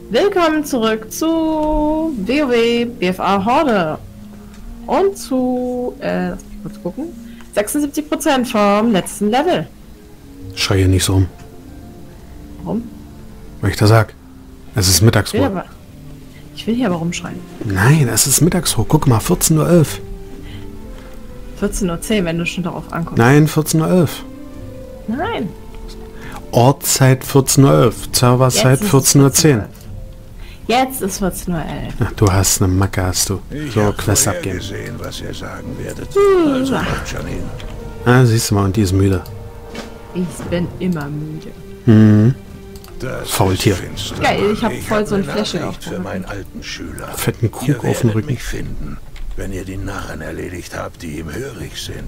Willkommen zurück zu WoW BFA Horde und zu, lass mich kurz gucken, 76% vom letzten Level. Schrei hier nicht so rum. Warum? Weil ich da sag. Es ist Mittagsruhe. Ich will hier aber rumschreien. Nein, es ist Mittagsruhe. Guck mal, 14:11 Uhr. 14:10 Uhr, wenn du schon darauf ankommst. Nein, 14:11 Uhr. Nein. Ortszeit 14:11 Uhr. Serverzeit 14:10 Uhr. Jetzt ist 14:11 Uhr. Ach, du hast eine Macke, hast du. So, Quest abgeben. Gesehen, was ihr sagen werdet. Also kommt schon hin. Ah, siehst du mal, und die ist müde. Ich bin immer müde. Mhm. Das Faultier. ist finster. Geil, ich hab voll so ein eine Flashing Nachricht auf für dem meinen alten Schüler. Fetten Krug Ihr auf dem werdet Rücken. mich finden, wenn ihr die Narren erledigt habt, die ihm hörig sind.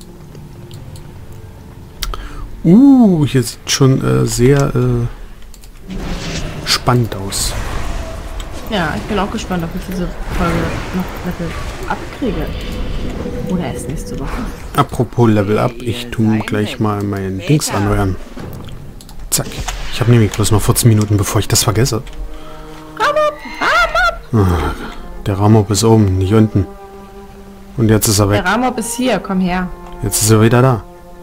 Hier sieht schon sehr spannend aus. Ja, ich bin auch gespannt, ob ich diese Folge noch Level abkriege. Oder erst nächste Woche. Apropos Level Up, ich tue gleich mal mein Dings anhören. Zack. Ich habe nämlich bloß noch 14 Minuten, bevor ich das vergesse. Ah, der Ramob ist oben, nicht unten. Und jetzt ist er weg. Der Ramob ist hier, komm her. Jetzt ist er wieder da.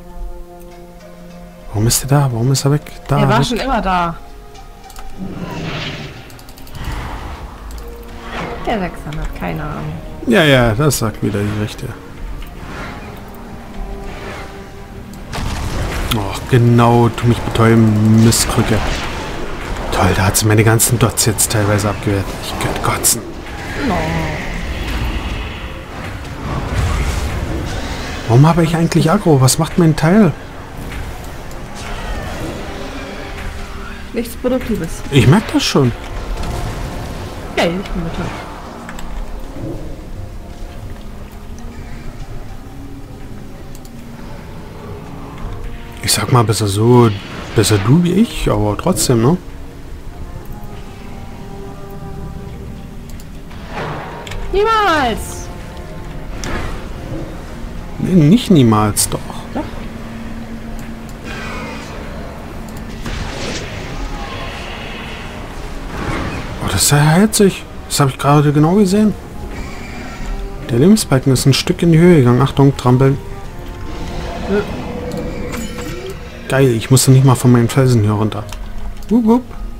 Warum ist er da? Warum ist er weg? Da. Er war weg. schon immer da. Der Sechser hat keine Ahnung. Ja, das sagt wieder die Rechte. Och, genau, tu mich betäuben, Mistkrücke. Toll, da hat sie meine ganzen Dots jetzt teilweise abgewehrt. Ich könnte kotzen. No. Warum habe ich eigentlich Aggro? Was macht mein Teil? Nichts Produktives. Ich merke das schon. Geil, ich bin betäubt. Ich sag mal, besser du wie ich, aber trotzdem, ne? Niemals! Nee, nicht niemals, doch. Doch. Oh, das heilt sich. Das habe ich gerade genau gesehen. Der Lebensbalken ist ein Stück in die Höhe gegangen. Achtung, trampeln. Geil, ich musste nicht mal von meinem Felsen hier runter. Wupp.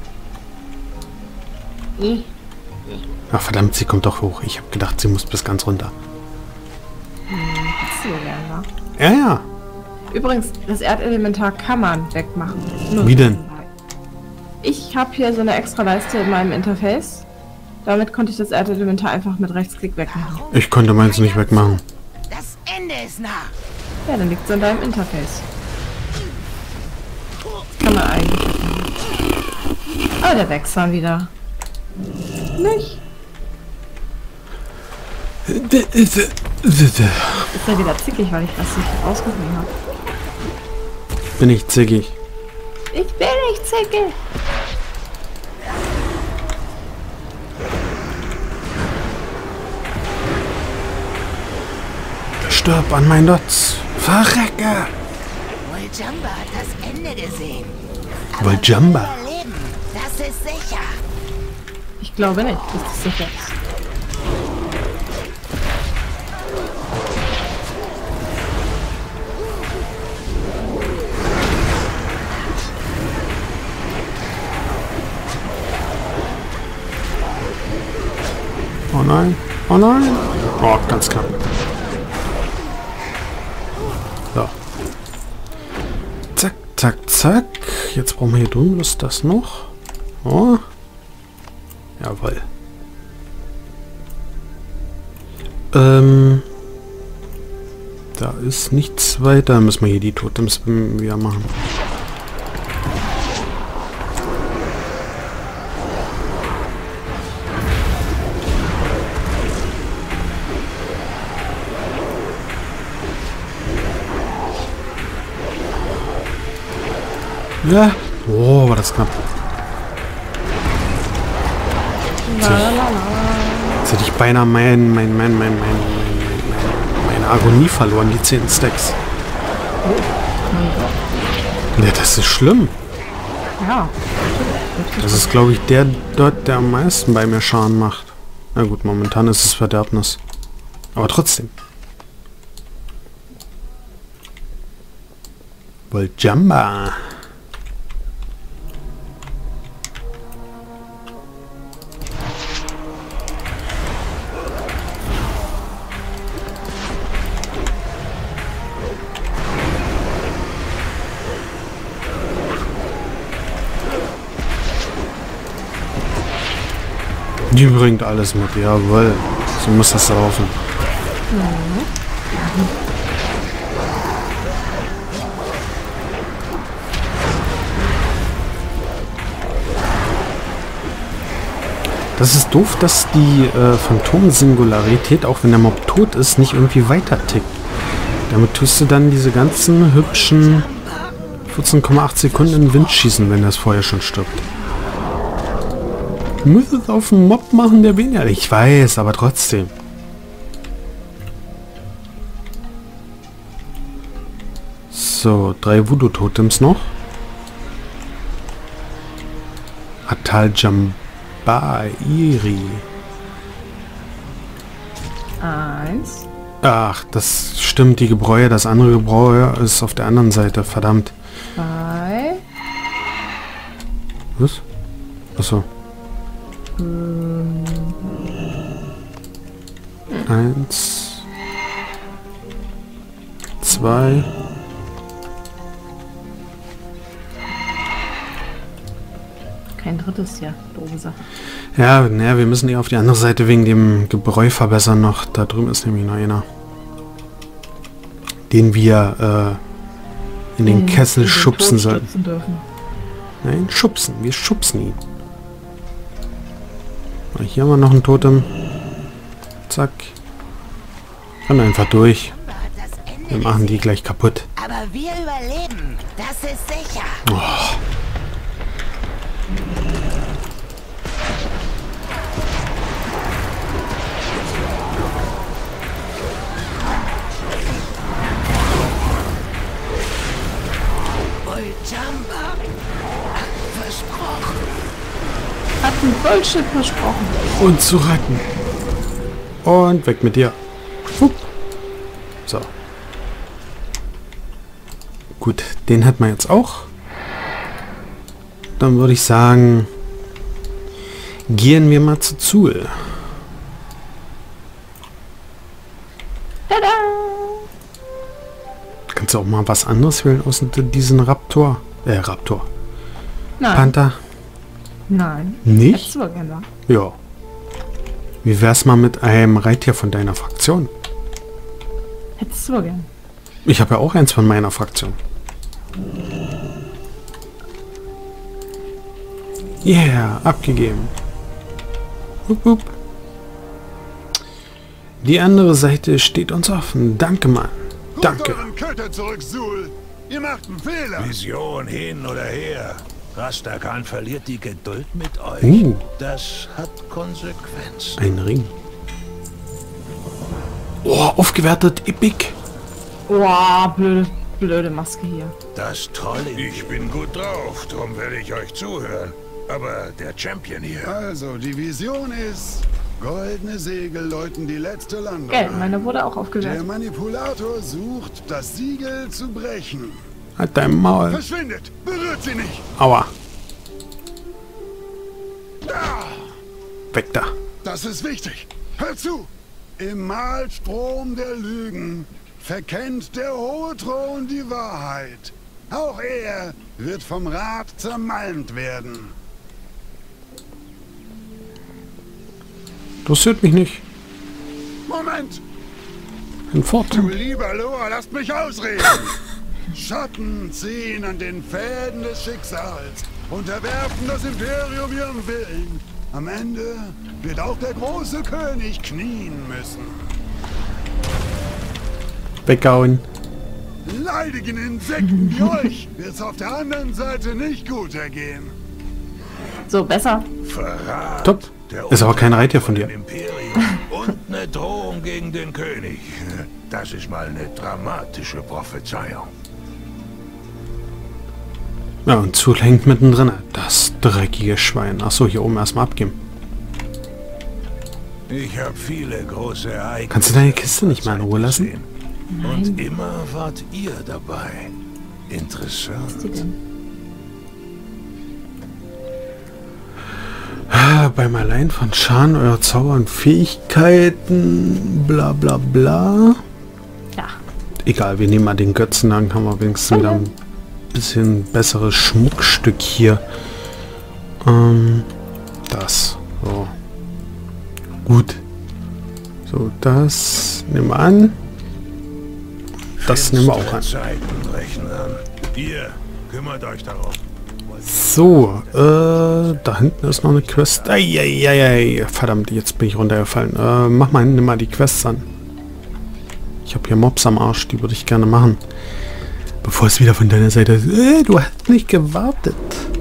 Ach verdammt, sie kommt doch hoch. Ich habe gedacht, sie muss bis ganz runter. Hast du gern, wa? Ja. Übrigens, das Erdelementar kann man wegmachen. Nur Wie denn? Ich habe hier so eine extra Leiste in meinem Interface. Damit konnte ich das Erdelementar einfach mit Rechtsklick wegmachen. Ich konnte meins nicht wegmachen. Das Ende ist nah. Ja, dann liegt es in deinem Interface. Kann man eigentlich wegmachen. Aber der Wechsel wieder. Nicht? Ist er wieder zickig, weil ich das nicht rausgefunden habe. Bin ich zickig. Ich bin nicht zickig. Stirb an meinen Dots. Verrecke! Woljamba hat das Ende gesehen. Woljamba? Wir überleben. Das ist sicher. Ich glaube nicht, dass das sicher ist. Oh nein. Oh nein. Oh, ganz knapp. So. Zack, zack, zack. Jetzt brauchen wir hier drüben bloß das noch. Oh. Jawohl. Da ist nichts weiter. Müssen wir hier die Totems wieder machen. Ja. Oh, war das knapp. Jetzt hätte ich beinahe meine Agonie verloren, die 10 Stacks. Ja, das ist schlimm. Ja. Das ist, glaube ich, der dort, der am meisten bei mir Schaden macht. Na gut, momentan ist es Verderbnis. Aber trotzdem. Woljamba. Die bringt alles mit, jawohl. So muss das laufen. Das ist doof, dass die Phantom-Singularität, auch wenn der Mob tot ist, nicht irgendwie weiter tickt. Damit tust du dann diese ganzen hübschen 14,8 Sekunden in den Wind schießen, wenn das vorher schon stirbt. Du musst es auf einen Mob machen, der weniger... Ich weiß, aber trotzdem. So, 3 Voodoo-Totems noch. Atal Jambairi. 1. Ach, das stimmt, die Gebräue. Das andere Gebräu ist auf der anderen Seite. Verdammt. 2. Was? Achso. 1. 2. Kein drittes, ja. Doofe Sache. Ja, naja, wir müssen die auf die andere Seite wegen dem Gebräu verbessern noch. Da drüben ist nämlich noch einer. Den wir in den Kessel schubsen sollten. Dürfen. Nein, schubsen. Wir schubsen ihn. Hier haben wir noch ein Totem. Zack. Renn einfach durch. Wir machen die gleich kaputt. Aber wir überleben. Das ist sicher. Oh. Woljamba hat versprochen. Hat ein Bullshit versprochen. Und zu retten. Und weg mit dir. Hup. So. Gut, den hätten wir jetzt auch. Dann würde ich sagen, gehen wir mal zu Zul. Tada! Kannst du auch mal was anderes wählen außer diesen Raptor? Raptor. Nein. Panther? Nein. Nicht? Hättest du aber gerne. Ja. Wie wär's mal mit einem Reittier von deiner Fraktion? Hättest du aber gerne. Ich habe ja auch eins von meiner Fraktion. Yeah, abgegeben. Hup, hup. Die andere Seite steht uns offen. Danke, Mann. Danke. Köter zurück, Sul. Ihr macht einen Fehler. Vision hin oder her. Rastakhan verliert die Geduld mit euch. Das hat Konsequenzen. Ein Ring. Oh, aufgewertet. Epic. Oh, blöde Maske hier. Das Tolle. Ich bin gut drauf, drum werde ich euch zuhören. Aber der Champion hier. Also, die Vision ist, goldene Segel läuten die letzte Landung Gell, ein. meine wurde auch Der aufgewertet. Manipulator sucht, das Siegel zu brechen. Halt dein Maul. Verschwindet! Berührt sie nicht! Aua. Ah, Weg da. das ist wichtig. Hört zu! Im Mahlstrom der Lügen verkennt der hohe Thron die Wahrheit. Auch er wird vom Rat zermalmt werden. Interessiert mich nicht. Moment! Hinfort. Du lieber Loa, lasst mich ausreden! Schatten ziehen an den Fäden des Schicksals, unterwerfen das Imperium ihrem Willen. Am Ende wird auch der große König knien müssen. Weghauen. Leidigen Insekten wie euch wird's auf der anderen Seite nicht gut ergehen. So, besser. Verrat. Top. Ist aber kein Reittier von dir. Imperium und eine Drohung gegen den König. Das ist mal eine dramatische Prophezeiung. Ja, und Zul hängt mittendrin. Das Dreckiges Schwein. Achso, hier oben erstmal abgeben. Ich habe viele große Ereignisse. Kannst du deine Kiste nicht mal in Ruhe lassen? Und immer wart ihr dabei. Interessant. Was ist die denn? Beim Allein von Schaden eurer Zauber und Fähigkeiten, bla bla bla. Ja. Egal, wir nehmen mal den Götzen, dann haben wir wenigstens wieder ein bisschen besseres Schmuckstück hier. Das. So. Gut. So, das nehmen wir an. Das nehmen wir auch an. Zeiten brechen an. Ihr kümmert euch darum. So, da hinten ist noch eine Quest. Eieiei, verdammt, jetzt bin ich runtergefallen. Mach mal, nimm mal die Quests an. Ich habe hier Mobs am Arsch, die würde ich gerne machen. Bevor es wieder von deiner Seite ist. Du hast nicht gewartet.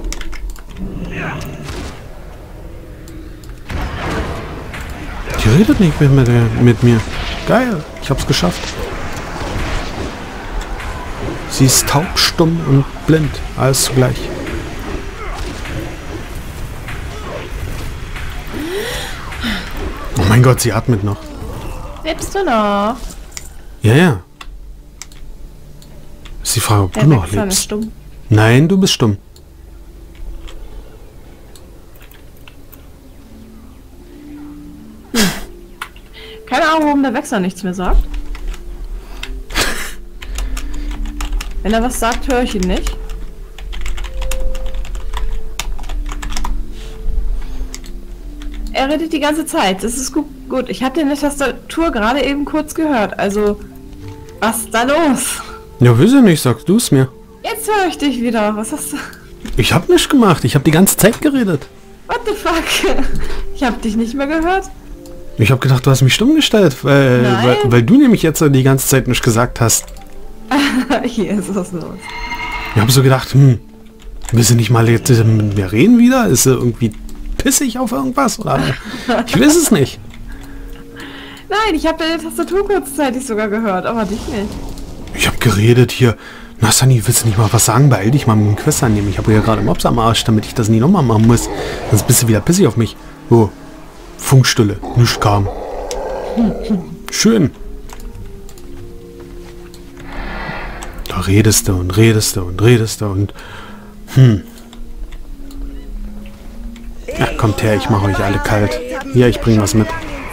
Die redet nicht mit mir. Geil, ich hab's geschafft. Sie ist taub, stumm und blind. Alles zugleich. Oh mein Gott, sie atmet noch. Lebst du noch? Ja, ja. Ist die Frage, ob du noch Wechsler ist lebst. stumm. Nein, du bist stumm. Keine Ahnung, warum der Wechsler nichts mehr sagt. Wenn er was sagt, höre ich ihn nicht. Er redet die ganze Zeit. Das ist gut. Ich hatte in der Tastatur gerade eben kurz gehört. Also, was ist da los? Ja, weiß ich nicht, sagst du es mir. Jetzt höre ich dich wieder. Was hast du? Ich hab nichts gemacht, ich hab die ganze Zeit geredet. What the fuck? Ich habe dich nicht mehr gehört. Ich hab gedacht, du hast mich stumm gestellt, weil du nämlich jetzt die ganze Zeit nicht gesagt hast. Hier ist was los. Ich hab so gedacht, willst du nicht mal jetzt mit mir reden wieder? Ist er irgendwie pissig auf irgendwas? Oder? Ich weiß es nicht. Nein, ich habe deine Tastatur kurzzeitig sogar gehört, aber dich nicht. Ich hab geredet hier. Na Sunny, willst du nicht mal was sagen? Beeil dich mal mit dem Quest annehmen. Ich habe ja gerade Mobs am Arsch, damit ich das nie nochmal machen muss. Sonst bist du wieder pissig auf mich. Oh, Funkstille, nichts kam. Schön. Da redest du und redest du und redest du und... Ja, kommt her, ich mache euch alle kalt. Hier, ich bringe was mit.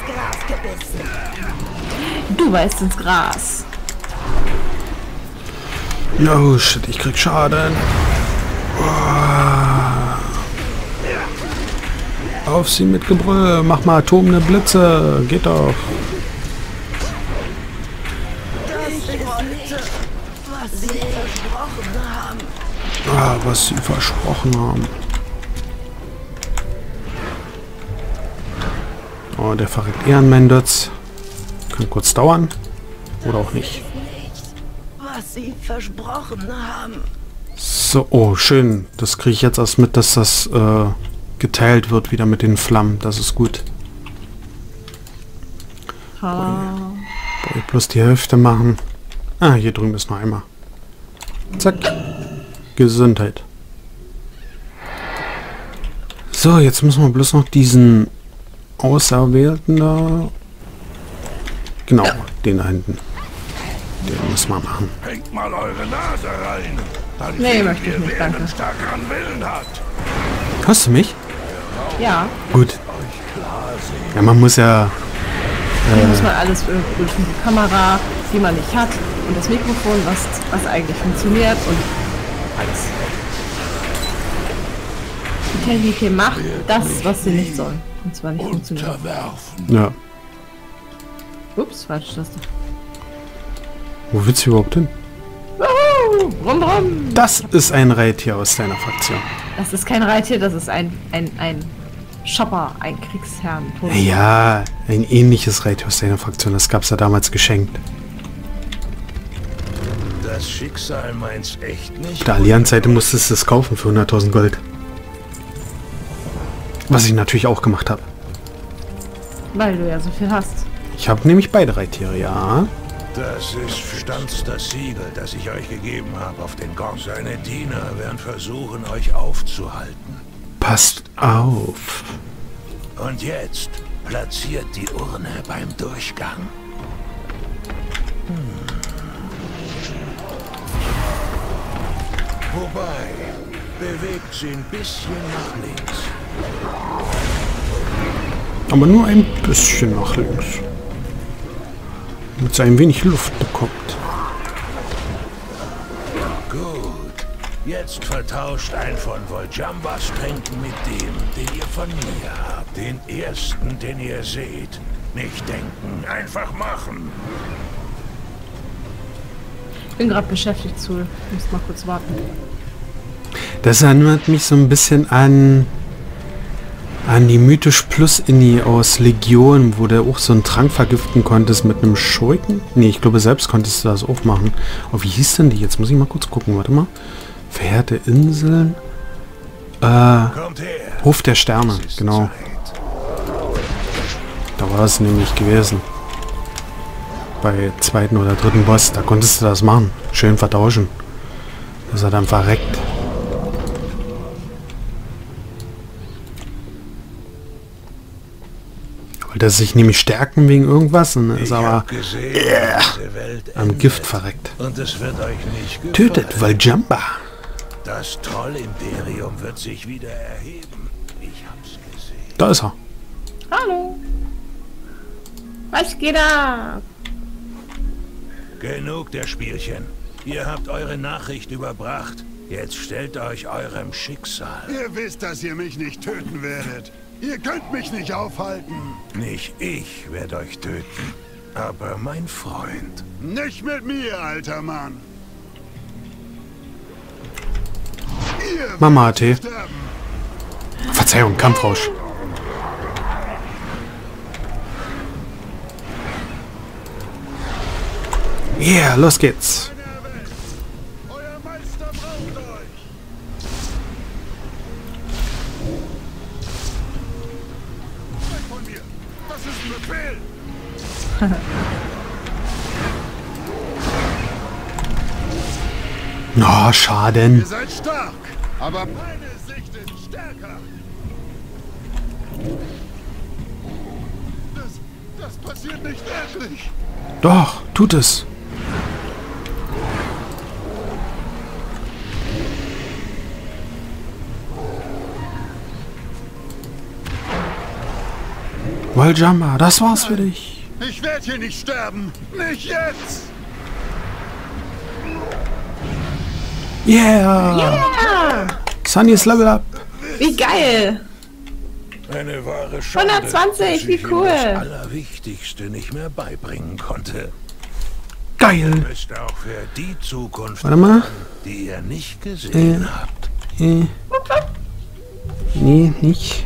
Du beißt ins Gras. Oh shit, ich krieg Schaden. Auf sie mit Gebrüll. Mach mal atomene Blitze. Geht doch. Was sie versprochen haben. Oh, der verreckt eher an meinen Dutz. Kann kurz dauern. Oder auch nicht. Was sie versprochen haben. So, oh, schön. Das kriege ich jetzt erst mit, dass das geteilt wird wieder mit den Flammen. Das ist gut. Wollte ich bloß die Hälfte machen. Ah, hier drüben ist noch einmal. Zack. Gesundheit. So, jetzt müssen wir bloß noch diesen Auserwählten da... Genau, den da hinten. Den müssen wir machen. Hängt mal eure Nase rein. Dann Nee, sehen möchte ich wir, nicht, wer danke. den stärkeren Willen hat. Hörst du mich? Ja, Gut. Ja, man muss ja... hier muss man alles prüfen. Die Kamera, die man nicht hat. Und das Mikrofon, was eigentlich funktioniert. Und alles. Die Technik hier macht das, was sie nicht soll. Und zwar nicht funktioniert. Unterwerfen. Ja. Ups, falsch Taste. Wo willst du überhaupt hin? Rum, rum. Das ist ein Reittier aus deiner Fraktion. Das ist kein Reittier, das ist ein Shopper, ein Kriegsherrn. Ja, ein ähnliches Reittier aus deiner Fraktion. Das gab es ja damals geschenkt. Das Schicksal meint's echt nicht. Auf der Allianz-Seite musstest du es kaufen für 100.000 Gold. Was ich natürlich auch gemacht habe. Weil du ja so viel hast. Ich habe nämlich beide Reittiere, ja. Das ist Stanz das Siegel, das ich euch gegeben habe auf den Gong. Seine Diener werden versuchen, euch aufzuhalten. Passt auf. Und jetzt platziert die Urne beim Durchgang. Wobei, bewegt sie ein bisschen nach links. Aber nur ein bisschen nach links. Damit sie ein wenig Luft bekommt. Gut. Jetzt vertauscht ein von Vol'jambas Tränken mit dem, den ihr von mir habt. Den ersten, den ihr seht. Nicht denken, einfach machen. Ich bin gerade beschäftigt, zu. Muss mal kurz warten. Das erinnert mich so ein bisschen an die Mythisch Plus Inni aus Legion, wo du auch so einen Trank vergiften konntest mit einem Schurken. Nee, ich glaube, selbst konntest du das auch machen. Oh, wie hieß denn die? Jetzt muss ich mal kurz gucken. Warte mal. Verheerte Inseln. Kommt her. Hof der Sterne, genau. Da war es nämlich gewesen. Bei zweiten oder dritten Boss, da konntest du das machen. Schön vertauschen. Dass er dann verreckt. Wollte er sich nämlich stärken wegen irgendwas und ist aber am Gift verreckt. Und es wird euch nicht gefallen. Tötet Vol'jamba. Das Trollimperium wird sich wieder erheben. Ich hab's gesehen. Da ist er. Hallo. Was geht ab? Genug der Spielchen. Ihr habt eure Nachricht überbracht. Jetzt stellt euch eurem Schicksal. Ihr wisst, dass ihr mich nicht töten werdet. Ihr könnt mich nicht aufhalten. Nicht ich werde euch töten, aber mein Freund. Nicht mit mir, alter Mann. Ihr Mama AT. werdet sterben. Verzeihung, Kampfrausch. Yeah, los geht's. Euer Meister braucht euch. Weg von mir. Das ist ein Befehl. Oh, Schaden. Ihr seid stark, aber meine Sicht ist stärker. Das passiert nicht wirklich. Doch, tut es. Vol'jamba, das war's für dich. Ich werde hier nicht sterben. Nicht jetzt. Yeah! Ja! Sunny's Level Up. Wie geil! Eine wahre Schande, 120, dass wie ich ihm cool. das Allerwichtigste nicht mehr beibringen konnte. Geil. Müsst auch für die Zukunft Warte mal. planen, die ihr nicht gesehen habt. Nee, nicht.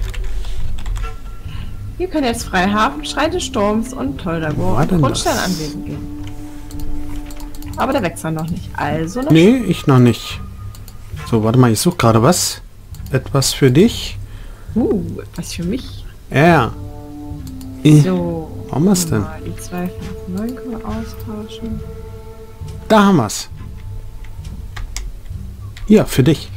Wir können jetzt Freihafen, Schrei des Sturms und Toldago War und denn Grundstein das? anwesend gehen. Aber der wächst dann noch nicht. Also noch. Nee, ich noch nicht. So, warte mal, ich suche gerade was. Etwas für dich. Was für mich. Ja. So. Wo haben wir's denn? mal Die 259 können wir austauschen. Da haben wir's. Hier, für dich.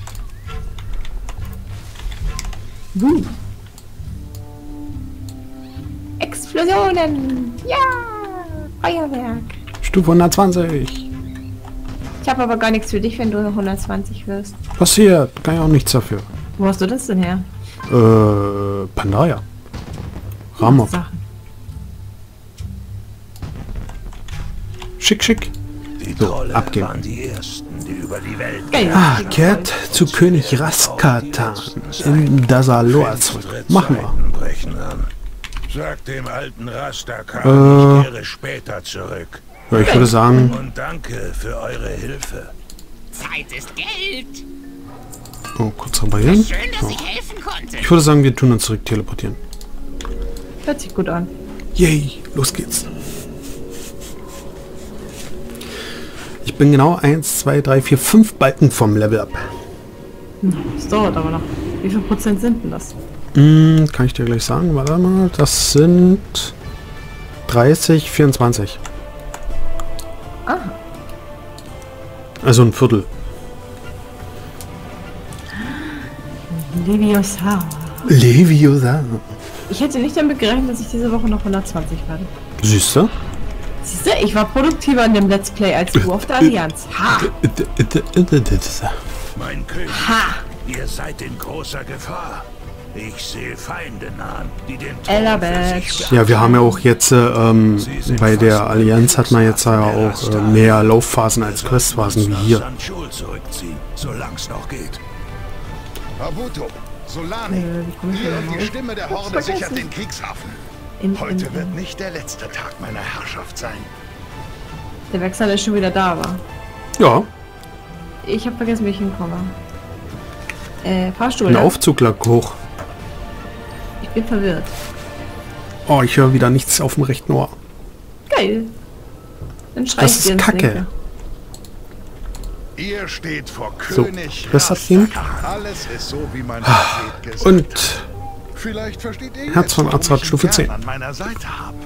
Explosionen! Ja! Feuerwerk! Stufe 120. Ich habe aber gar nichts für dich, wenn du 120 wirst. Passiert. Kann ich auch nichts dafür. Wo hast du das denn her? Pandaria. Ramov. Sachen. Schick, schick. Die So, Trolle abgeben. waren die ersten, die über die Welt Geil. Kehrt zu König Raskatan im Dazalor zurück. Machen wir. Zeiten brechen an. Sagt dem alten Rastakhan, ich kehre später zurück. Ja, ich würde sagen, Und danke für eure Hilfe. Zeit ist Geld. oh, kurz reparieren. Schön, dass So. ich helfen konnte. Ich würde sagen, wir tun uns zurück teleportieren. Hört sich gut an. Yay, los geht's. Ich bin genau 1, 2, 3, 4, 5 Balken vom Level Up. Das dauert aber noch. Wie viel Prozent sind denn das? Kann ich dir gleich sagen. Warte mal, das sind 30, 24. Aha. Also ein Viertel. Leviosa. Leviosa. Ich hätte nicht damit gerechnet, dass ich diese Woche noch 120 werde. Siehst du? Siehst du, ich war produktiver in dem Let's Play als du auf der Allianz. Ha! Mein König, Ha! ihr seid in großer Gefahr. Ich sehe Feinde nahen, die den Ella Thron für Badge. sich Ja, wir haben ja auch jetzt, bei der Allianz hat man jetzt ja auch mehr Laufphasen als Questphasen wie hier. Sanchul zurückziehen, solang's noch geht. Habuto, Solani, Wie komme ich hier ihr, nochmal die hoch? Stimme der Hab's Horde vergessen. sichert den Kriegshafen. Heute wird nicht der letzte Tag meiner Herrschaft sein. Der Wechsel ist schon wieder da, war. Ja, Ich habe vergessen, wie ich hinkomme. Fahrstuhl. ein Ne? Aufzug lag hoch. Ich bin verwirrt. Oh, ich höre wieder nichts auf dem rechten Ohr. Geil. Dann schrei Das ich ist dir ins Kacke. Linke. Ihr steht vor So, König das hat ihn. Rastaka. Alles ist so, wie mein Prophet gesagt hat. Und Vielleicht versteht ihr Herz jetzt, von warum Azeroth ich ihn Stufe gern 10. an meiner Seite habe.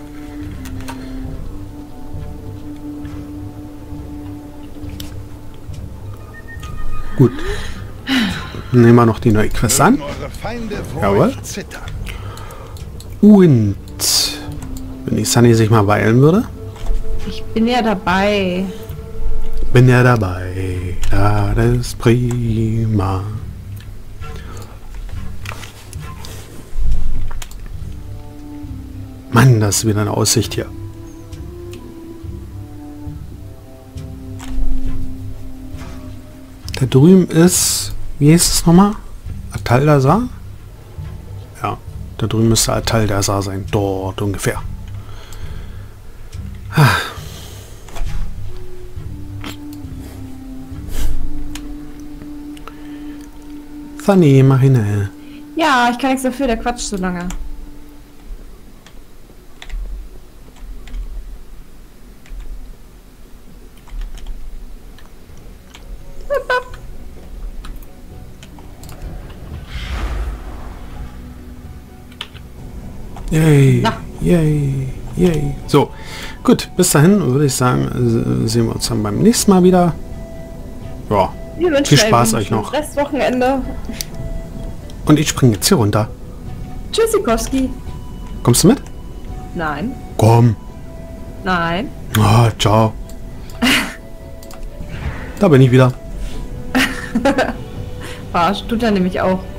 gut. Nehmen wir noch die neue Quest an. Mögen eure Feinde vor Jawohl. euch zittern. Und wenn die Sunny sich mal beeilen würde. Ich bin ja dabei. Bin ja dabei. Ja, das ist prima. Mann, das ist wieder eine Aussicht hier. Da drüben ist, wie hieß es nochmal? Ataldasar? Ja, da drüben müsste Ataldasar sein. Dort ungefähr. Sunny, mach hin. Ja, ich kann nichts dafür, der quatscht so lange. Yay, Na. yay, yay. So, gut, bis dahin würde ich sagen, sehen wir uns dann beim nächsten Mal wieder. Ja, Wir wünschen viel Spaß euch euch noch. Restwochenende. Und ich springe jetzt hier runter. Tschüssikowski. Kommst du mit? Nein. Komm. Nein. Ah, ciao. Da bin ich wieder. Verarscht tut er nämlich auch.